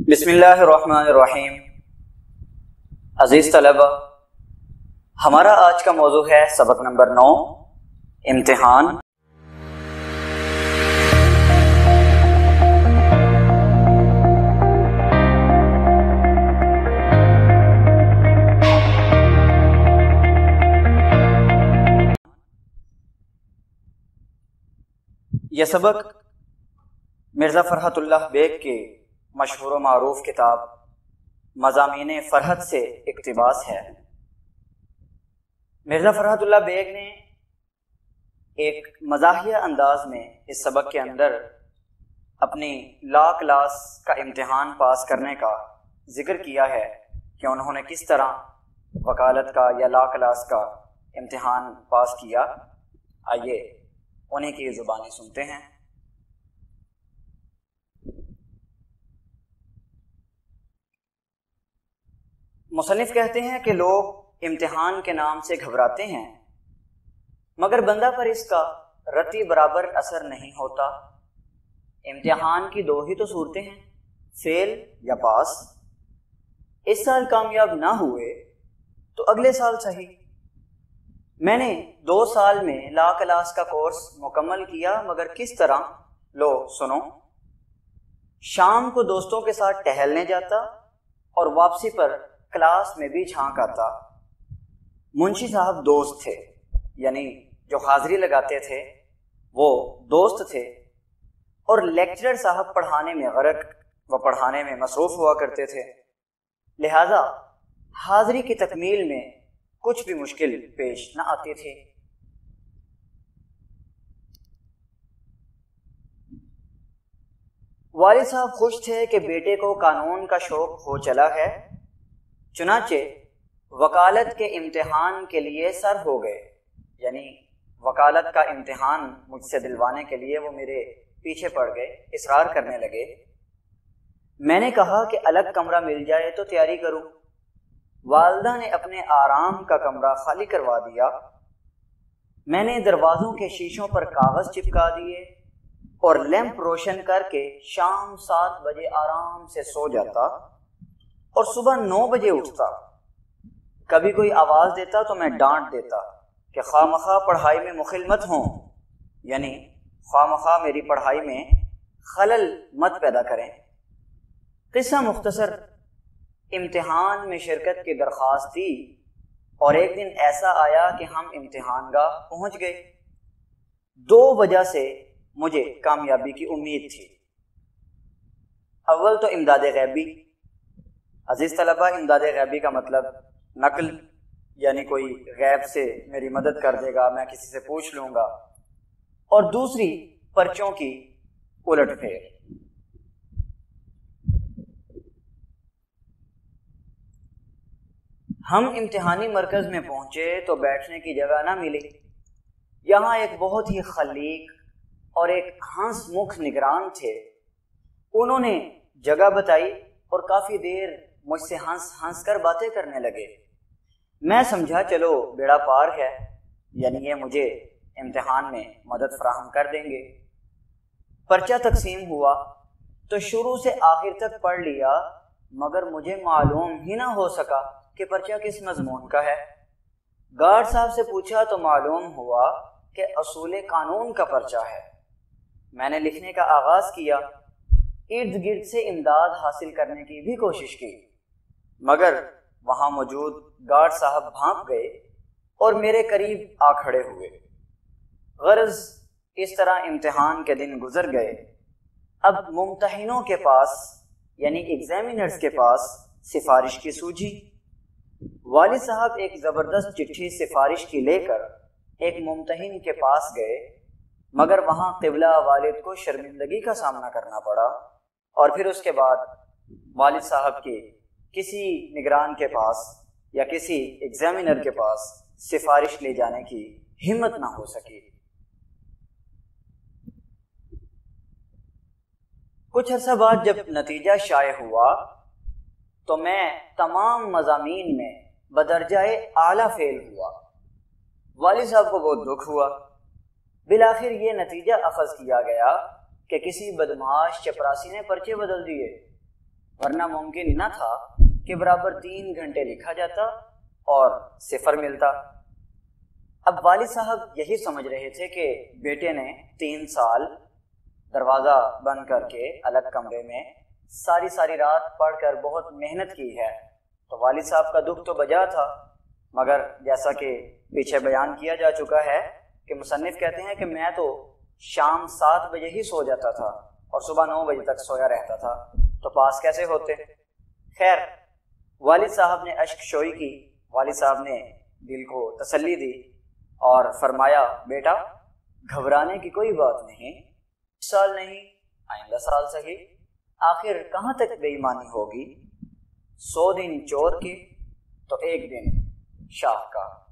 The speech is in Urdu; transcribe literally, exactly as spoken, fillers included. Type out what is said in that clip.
بسم اللہ الرحمن الرحیم۔ عزیز طلبہ، ہمارا آج کا موضوع ہے سبق نمبر نو، امتحان۔ یہ سبق مرزا فرحت اللہ بیگ کے مشہور و معروف کتاب مضامین فرحت سے اقتباس ہے۔ مرزا فرحت اللہ بیگ نے ایک مزاحیہ انداز میں اس سبق کے اندر اپنی لا کلاس کا امتحان پاس کرنے کا ذکر کیا ہے کہ انہوں نے کس طرح وکالت کا یا لا کلاس کا امتحان پاس کیا۔ آئیے انہیں کی زبانی سنتے ہیں۔ مصنف کہتے ہیں کہ لوگ امتحان کے نام سے گھبراتے ہیں، مگر بندہ پر اس کا رتی برابر اثر نہیں ہوتا۔ امتحان کی دو ہی تو صورتیں ہیں، فیل یا پاس۔ اس سال کامیاب نہ ہوئے تو اگلے سال صحیح۔ میں نے دو سال میں لا کلاس کا کورس مکمل کیا، مگر کس طرح؟ لو سنو۔ شام کو دوستوں کے ساتھ ٹہلنے جاتا اور واپسی پر کلاس میں بھی جھانک آتا۔ منشی صاحب دوست تھے، یعنی جو حاضری لگاتے تھے وہ دوست تھے، اور لیکچرر صاحب پڑھانے میں غرق و پڑھانے میں مصروف ہوا کرتے تھے، لہذا حاضری کی تکمیل میں کچھ بھی مشکل پیش نہ آتی تھی۔ والد صاحب خوش تھے کہ بیٹے کو قانون کا شوق ہو چلا ہے، چنانچہ وکالت کے امتحان کے لیے سر ہو گئے، یعنی وکالت کا امتحان مجھ سے دلوانے کے لیے وہ میرے پیچھے پڑ گئے، اصرار کرنے لگے۔ میں نے کہا کہ الگ کمرہ مل جائے تو تیاری کروں۔ والدہ نے اپنے آرام کا کمرہ خالی کروا دیا۔ میں نے دروازوں کے شیشوں پر کاغذ چپکا دیے اور لیمپ روشن کر کے شام سات بجے آرام سے سو جاتا اور صبح نو بجے اٹھتا۔ کبھی کوئی آواز دیتا تو میں ڈانٹ دیتا کہ خواہ مخواہ پڑھائی میں مخل مت ہوں، یعنی خواہ مخواہ میری پڑھائی میں خلل مت پیدا کریں۔ قصہ مختصر، امتحان میں شرکت کی درخواست دی اور ایک دن ایسا آیا کہ ہم امتحان گاہ پہنچ گئے۔ دو وجہ سے مجھے کامیابی کی امید تھی۔ اول تو امداد غیبی۔ عزیز طلبہ، امداد غیبی کا مطلب نقل، یعنی کوئی غیب سے میری مدد کر دے گا، میں کسی سے پوچھ لوں گا۔ اور دوسری پرچوں کی الٹ پھیر۔ ہم امتحانی مرکز میں پہنچے تو بیٹھنے کی جگہ نہ ملی۔ یہاں ایک بہت ہی خلیق اور ایک ہنس مکھ نگران تھے۔ انہوں نے جگہ بتائی اور کافی دیر مجھ سے ہنس ہنس کر باتیں کرنے لگے۔ میں سمجھا چلو بیڑا پار ہے، یعنی یہ مجھے امتحان میں مدد فراہم کر دیں گے۔ پرچہ تقسیم ہوا تو شروع سے آخر تک پڑھ لیا، مگر مجھے معلوم ہی نہ ہو سکا کہ پرچہ کس مضمون کا ہے۔ گارڈ صاحب سے پوچھا تو معلوم ہوا کہ اصول قانون کا پرچہ ہے۔ میں نے لکھنے کا آغاز کیا، ارد گرد سے امداد حاصل کرنے کی بھی کوشش کی، مگر وہاں موجود گارڈ صاحب بھانپ گئے اور میرے قریب آ کھڑے ہوئے۔ غرض اس طرح امتحان کے دن گزر گئے۔ اب ممتحنوں کے پاس یعنی ایگزامینرز کے پاس سفارش کی سوجھی۔ والد صاحب ایک زبردست چٹھی سفارش کی لے کر ایک ممتحن کے پاس گئے، مگر وہاں قبلہ والد کو شرمندگی کا سامنا کرنا پڑا، اور پھر اس کے بعد والد صاحب کے کسی نگران کے پاس یا کسی ایگزامینر کے پاس سفارش لے جانے کی ہمت نہ ہو سکی۔ کچھ عرصہ بعد جب نتیجہ شائع ہوا تو میں تمام مضامین میں بدرجہ اعلیٰ فیل ہوا۔ والد صاحب کو بہت دکھ ہوا۔ بالآخر یہ نتیجہ اخذ کیا گیا کہ کسی بدمعاش چپراسی نے پرچے بدل دیے ورنہ ممکن نہ تھا کہ برابر تین گھنٹے لکھا جاتا اور صفر ملتا۔ اب والد صاحب یہی سمجھ رہے تھے کہ بیٹے نے تین سال دروازہ بند کر کے الگ کمرے میں ساری ساری رات پڑھ کر بہت محنت کی ہے، تو والد صاحب کا دکھ تو بجا تھا، مگر جیسا کہ پیچھے بیان کیا جا چکا ہے کہ مصنف کہتے ہیں کہ میں تو شام سات بجے ہی سو جاتا تھا اور صبح نو بجے تک سویا رہتا تھا، تو پاس کیسے ہوتے؟ خیر، والد صاحب نے اشک شوئی کی، والد صاحب نے دل کو تسلی دی اور فرمایا بیٹا گھبرانے کی کوئی بات نہیں، اس سال نہیں آئندہ سال صحیح، آخر کہاں تک بے ایمانی ہوگی؟ سو دن چور کے تو ایک دن شاہ کا۔